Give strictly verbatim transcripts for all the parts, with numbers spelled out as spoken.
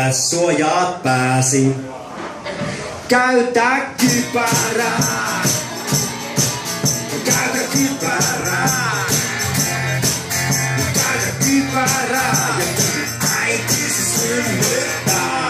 päällä suojaat pääsi. Käytä kypärää. Käytä kypärää. Käytä kypärää. Ja äitisi synnyttää.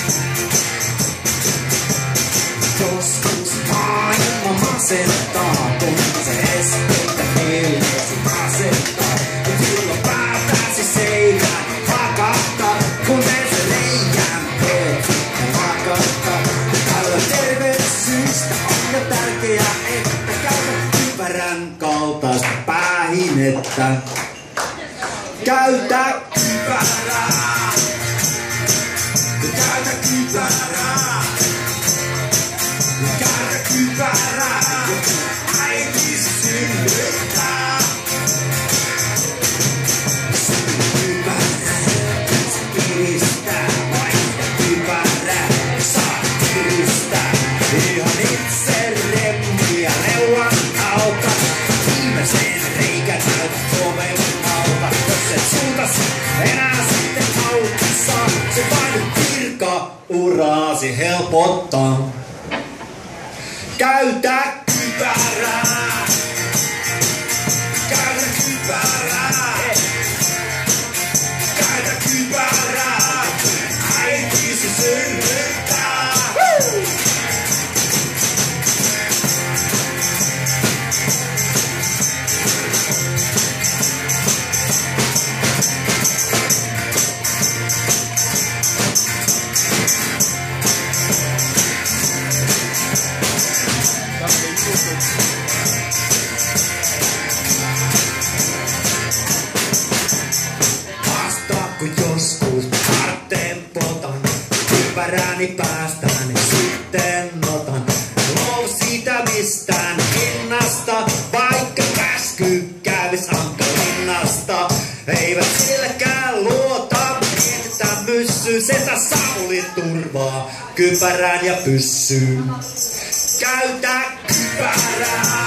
Joskus maailma masentaa, kun se estettä mielesi asettaa. Ja silloin päätäsi seinään hakattaa, kun se reijän teet ja hakattaa. Tällä terveyssyystä on jo tärkeää, että käytä kypärän kaltaista päähinettä. Käytä kypärää. Käytä kypärää. Käytä kypärää. Äitisi synnyttää. Kypärää. Se kiristää. Vaihda kypärää. Saa kiristää. Ihan itse remmiä leuan alta. Viimeiseen reikän näytä Suomen alta. Jos et sultas enää sitten auta saa. Se vain virka uraasi helpottaa. Käytä kypärää. Käytä kypärää. Käytä kypärää. Äitisi synnyttää. Woo! Haastaako joskus tartteen potan? Kypärääni päästään ja sitten otan. Lou siitä mistään hinnasta, vaikka käsky kävis Ankalinnasta. Eivät silläkään luota, mietitään myssy. Setä Sauli turvaa kypärään ja pyssyyn. Käytä kypärää.